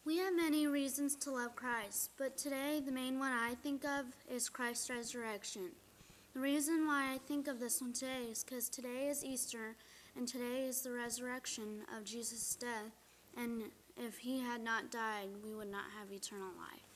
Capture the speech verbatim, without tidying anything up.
We have many reasons to love Christ, but today the main one I think of is Christ's resurrection. The reason why I think of this one today is because today is Easter, and today is the resurrection of Jesus' death, and if he had not died, we would not have eternal life.